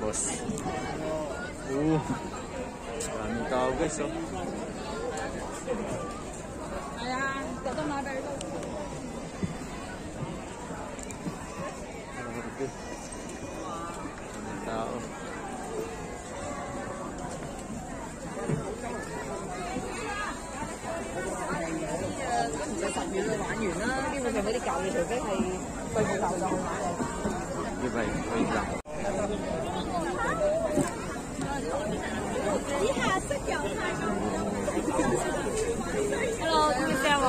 boss. Maraming tao guys, oh. Ayan, ito mother. Maraming tao. Wait lang. Hello， 这个在我。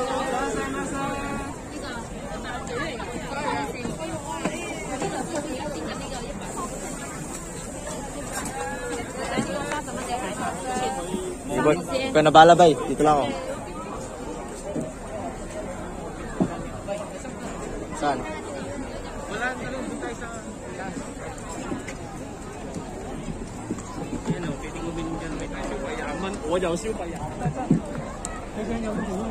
Ikaw na bala bay, dito lang ako. Saan? Wala na lang tayo sa gas. Yan o, pwede mo binigyan may tayo payaman. O, yaw siya payaman. Kasi yaw siya.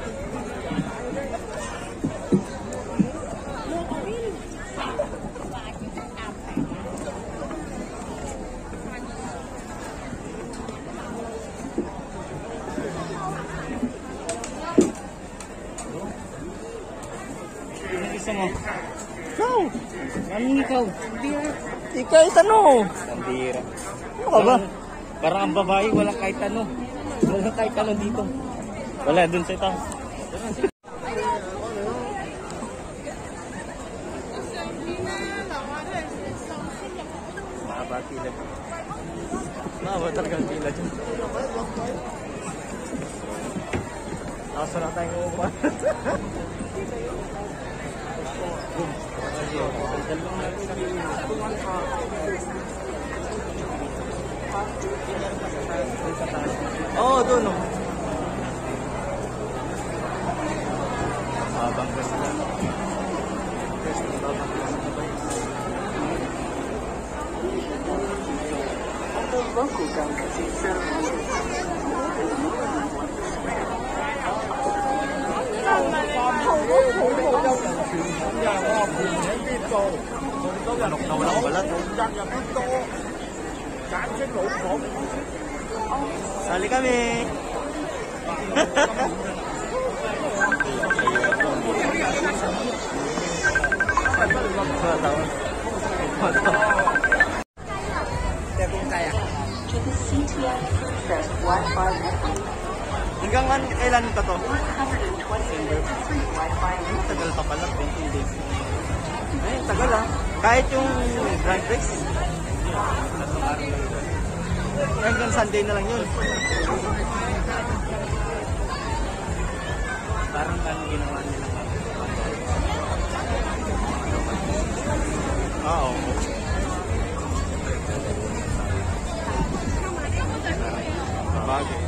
Ikaw! Anong ikaw? Ikaw yung tanong! Sandira. Ano ka ba? Parang ang babae, walang kahit ano. Walang kahit ano dito. Wala, dun sa itaas. Mahaba pila. Mahaba talaga ang pila dyan. Nakasara tayong upan. Oh, doon oh. Habang kasi lang. Nawalang balat. Sali kami. Hanggang kailan ka to? Tagal pa pala, 20 days. Ay, tagal ah. Kahit yung Grand Prix. Hanggang Sunday na lang yun. Parang kang ginawa nila. Oo. Bagay.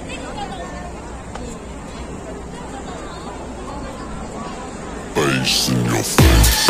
Face in your face.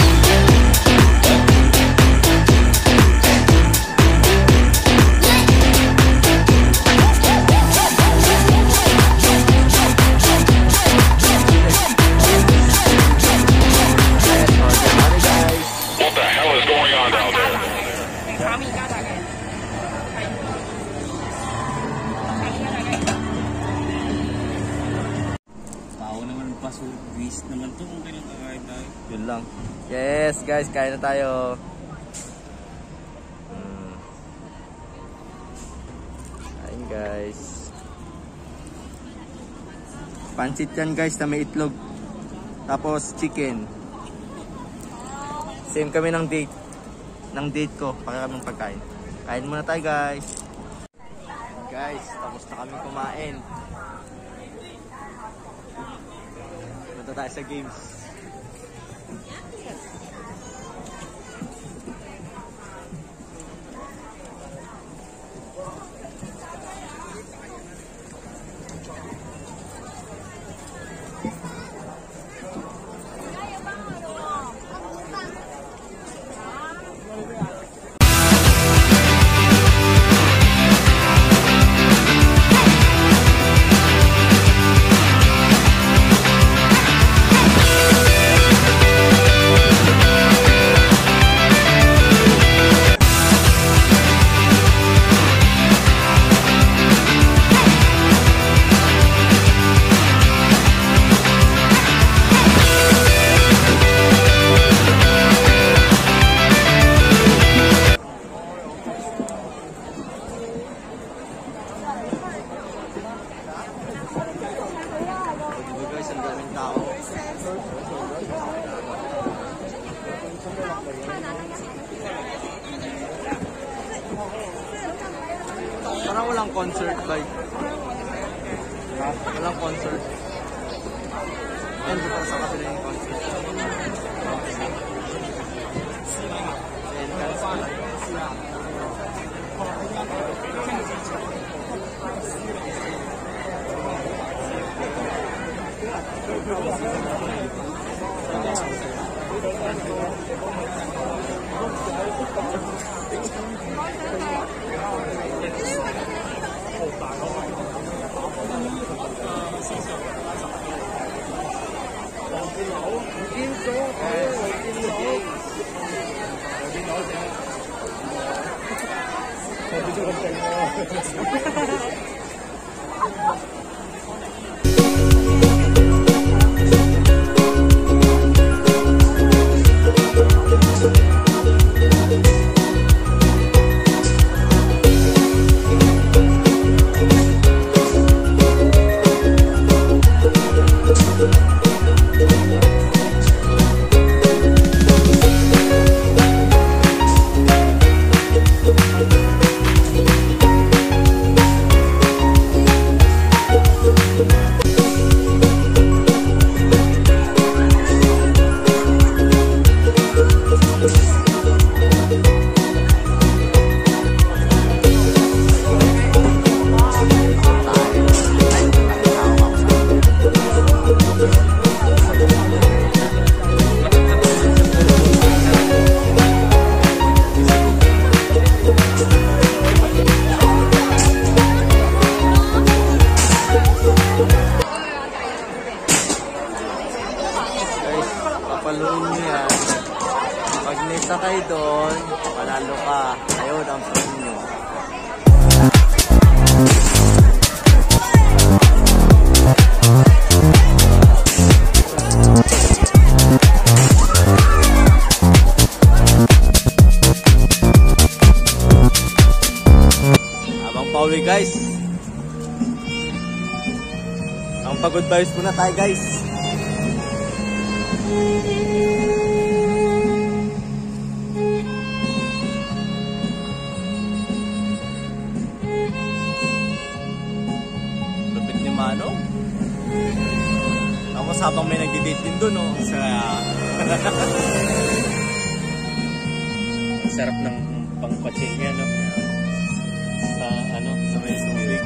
Surprise naman to kung kailan kakain tayo. Yun lang. Yes guys, kain na tayo. Kain guys. Pansit yan guys na may itlog. Tapos chicken. Same kami ng date. Ng date ko. Para kami pagkain. Kain muna tayo guys. Guys, tapos na kami kumain. Punta tayo sa games. Walang concert like. Walang concert. Yan, di pa sa kapila yung concert. Entrance pa lang. Papaluin nyo yan. Pag nisakay doon, panalo ka. Ayun ang plan nyo. Habang pauwi guys. Ang pagod vibes muna tayo guys. Lupit ni Manong. Tapos habang may nagdi-date din doon, oh. Sarap ng pangpatsin niya, no? Sa may tubig.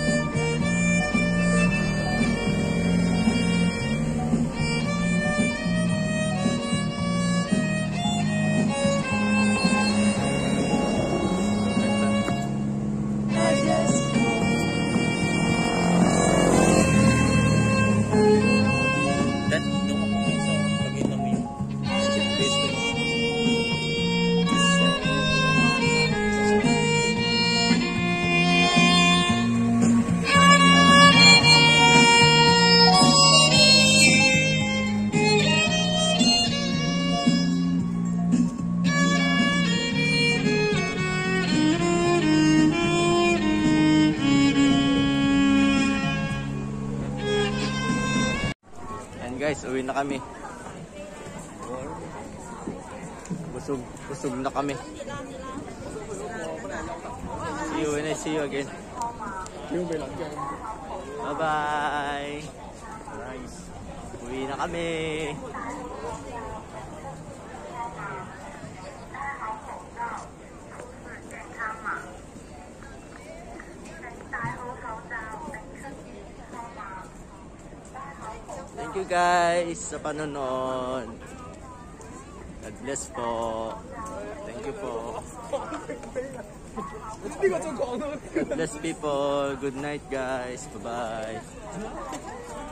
Guys, uwi na kami. Busog na kami. See you when I see you again. Bye bye. Nice. Uwi na kami. Thank you guys sa panonood. God bless po. Thank you po. God bless people. Good night guys. Bye bye.